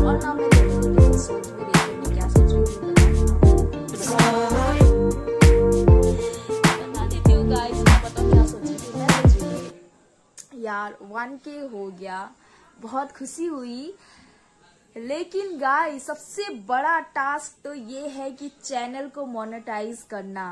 और ना मैं सोच भी रही थी, मैं क्या सोच रही थी बता देती हूँ गाइस। मैं बताऊँ क्या सोच रही थी। मैं सोच रही थी यार 1K हो गया, बहुत खुशी हुई, लेकिन गाइस सबसे बड़ा टास्क तो ये है कि चैनल को मोनेटाइज करना।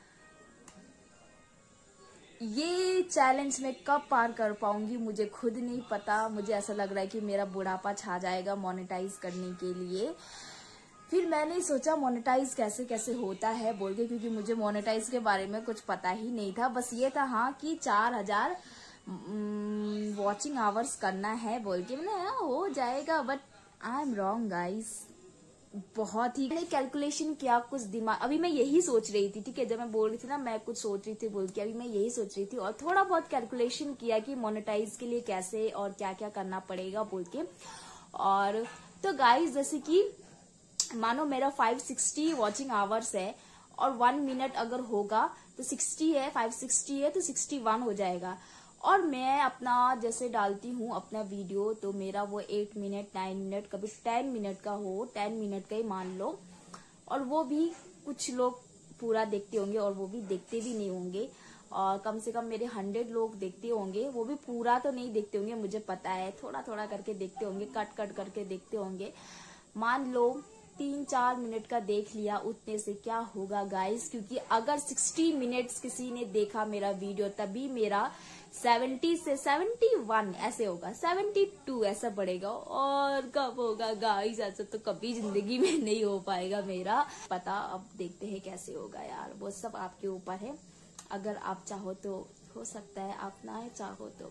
ये चैलेंज मैं कब पार कर पाऊंगी मुझे खुद नहीं पता। मुझे ऐसा लग रहा है कि मेरा बुढ़ापा छा जाएगा मोनेटाइज करने के लिए। फिर मैंने सोचा मोनेटाइज कैसे कैसे होता है बोल के, क्योंकि मुझे मोनेटाइज के बारे में कुछ पता ही नहीं था। बस ये था हाँ कि 4000 वॉचिंग आवर्स करना है बोल के, मैंने हो जाएगा, but I am wrong guys. बहुत ही मैंने कैलकुलेशन किया कुछ दिमाग, अभी मैं यही सोच रही थी, ठीक है, जब मैं बोल रही थी ना मैं कुछ सोच रही थी बोल के, अभी मैं यही सोच रही थी और थोड़ा बहुत कैलकुलेशन किया कि मोनेटाइज के लिए कैसे और क्या क्या करना पड़ेगा बोल के। और तो गाइस जैसे कि मानो मेरा 560 वॉचिंग आवर्स है और 1 मिनट अगर होगा तो 60 है, 560 है तो 61 हो जाएगा। और मैं अपना जैसे डालती हूँ अपना वीडियो तो मेरा वो 8 मिनट 9 मिनट कभी 10 मिनट का हो, 10 मिनट का ही मान लो, और वो भी कुछ लोग पूरा देखते होंगे और वो भी देखते भी नहीं होंगे। और कम से कम मेरे 100 लोग देखते होंगे, वो भी पूरा तो नहीं देखते होंगे मुझे पता है, थोड़ा थोड़ा करके देखते होंगे, कट कट करके देखते होंगे। मान लो 3-4 मिनट का देख लिया, उतने से क्या होगा गाइस, क्योंकि अगर 60 मिनट्स किसी ने देखा मेरा वीडियो तभी मेरा 70 से 71 ऐसे होगा, 72 ऐसा बढ़ेगा। और कब होगा गाइस ऐसा तो कभी जिंदगी में नहीं हो पाएगा मेरा पता। अब देखते हैं कैसे होगा यार, वो सब आपके ऊपर है। अगर आप चाहो तो हो सकता है, आप ना चाहो तो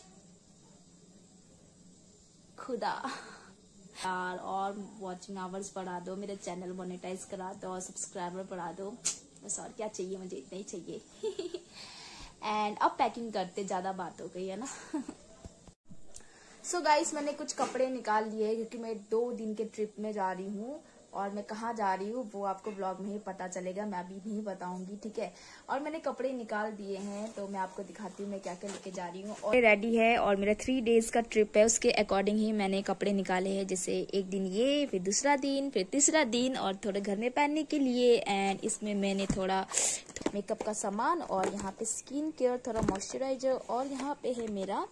खुदा यार। और वॉचिंग आवर्स बढ़ा दो, मेरा चैनल मोनेटाइज करा दो और सब्सक्राइबर बढ़ा दो, बस और क्या चाहिए मुझे, इतना ही चाहिए। एंड अब पैकिंग करते, ज्यादा बात हो गई है ना। सो गाइस मैंने कुछ कपड़े निकाल लिए क्योंकि मैं 2 दिन के ट्रिप में जा रही हूँ, और मैं कहाँ जा रही हूँ वो आपको ब्लॉग में ही पता चलेगा, मैं अभी नहीं बताऊंगी, ठीक है। और मैंने कपड़े निकाल दिए हैं तो मैं आपको दिखाती हूँ मैं क्या क्या लेके जा रही हूँ। और रेडी है और मेरा 3 डेज का ट्रिप है, उसके अकॉर्डिंग ही मैंने कपड़े निकाले हैं। जैसे एक दिन ये, फिर दूसरा दिन, फिर तीसरा दिन, और थोड़े घर में पहनने के लिए। एंड इसमें मैंने थोड़ा मेकअप का सामान, और यहाँ पे स्किन केयर, थोड़ा मॉइस्चराइजर, और यहाँ पे है मेरा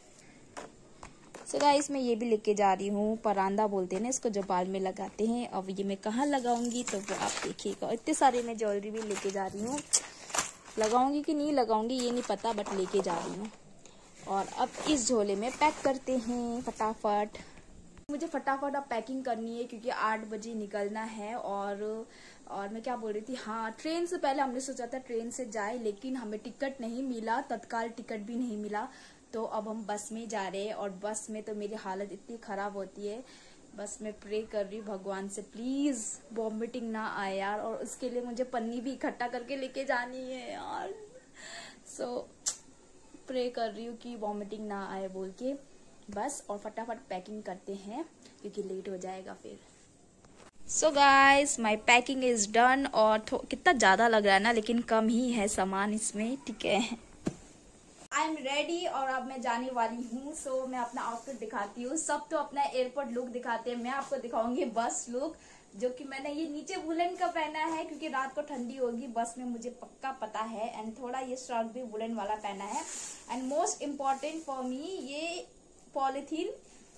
सो गाइस मैं ये भी लेके जा रही हूँ, परांदा बोलते हैं ना इसको, जो बाल में लगाते हैं। अब ये मैं कहाँ लगाऊंगी तो वो आप देखिएगा। इतने सारे मैं ज्वेलरी भी लेके जा रही हूँ, लगाऊंगी कि नहीं लगाऊंगी ये नहीं पता, बट लेके जा रही हूँ। और अब इस झोले में पैक करते हैं फटाफट। मुझे फटाफट अब पैकिंग करनी है क्योंकि 8 बजे निकलना है। और मैं क्या बोल रही थी, हाँ ट्रेन से पहले हमने सोचा था ट्रेन से जाए, लेकिन हमें टिकट नहीं मिला, तत्काल टिकट भी नहीं मिला, तो अब हम बस में जा रहे हैं। और बस में तो मेरी हालत इतनी खराब होती है, बस मैं प्रे कर रही हूँ भगवान से प्लीज वॉमिटिंग ना आए यार। और उसके लिए मुझे पन्नी भी इकट्ठा करके लेके जानी है यार, सो प्रे कर रही हूँ कि वॉमिटिंग ना आए बोल के बस। और फटाफट पैकिंग करते हैं क्योंकि लेट हो जाएगा फिर। So guys my packing is done. और कितना ज्यादा लग रहा है ना, लेकिन कम ही है सामान इसमें, ठीक है। आई एम रेडी और अब मैं जाने वाली हूँ। सो मैं अपना आउटफिट दिखाती हूँ। सब तो अपना एयरपोर्ट लुक दिखाते हैं, मैं आपको दिखाऊंगी बस लुक, जो कि मैंने ये नीचे वुलन का पहना है क्योंकि रात को ठंडी होगी बस में, मुझे पक्का पता है। एंड थोड़ा ये शर्ट भी वुलन वाला पहना है। And most important for me ये पॉलिथीन।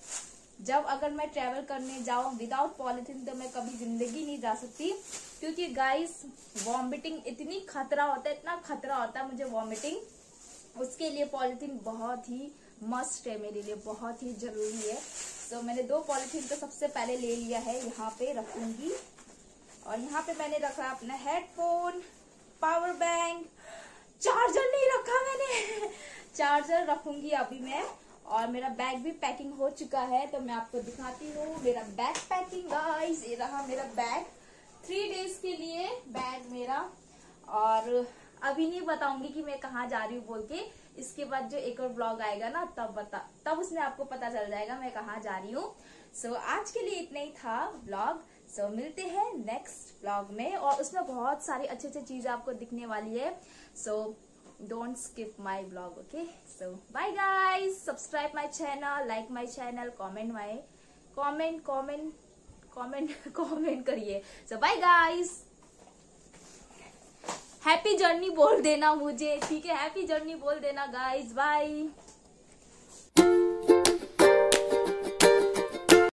जब अगर मैं ट्रेवल करने जाऊं विदाउट पॉलिथीन तो मैं कभी जिंदगी नहीं जा सकती, क्योंकि गाइस वॉमिटिंग इतनी खतरा होता है, इतना खतरा होता है मुझे वॉमिटिंग, उसके लिए पॉलिथीन बहुत ही मस्ट है मेरे लिए, बहुत ही जरूरी है। तो मैंने 2 पॉलिथीन तो सबसे पहले ले लिया है, यहाँ पे रखूंगी। और यहाँ पे मैंने रखा है अपना हेडफोन, पावर बैंक, चार्जर नहीं रखा मैंने। चार्जर रखूंगी अभी मैं। और मेरा बैग भी पैकिंग हो चुका है तो मैं आपको दिखाती हूँ मेरा बैग पैकिंग। गाइस ये रहा मेरा बैग, 3 डेज के लिए बैग मेरा। और अभी नहीं बताऊंगी कि मैं कहाँ जा रही हूँ बोल के, इसके बाद जो एक और ब्लॉग आएगा ना तब उसमें आपको पता चल जाएगा मैं कहाँ जा रही हूँ। सो आज के लिए इतना ही था ब्लॉग। सो मिलते हैं नेक्स्ट ब्लॉग में, और उसमें बहुत सारी अच्छी अच्छी चीजें आपको दिखने वाली है। So don't skip my vlog, okay? So bye guys, subscribe my channel, like my channel, comment comment करिए। So bye guys, happy journey बोल देना मुझे, ठीक है? हैप्पी जर्नी बोल देना गाइस, बाय।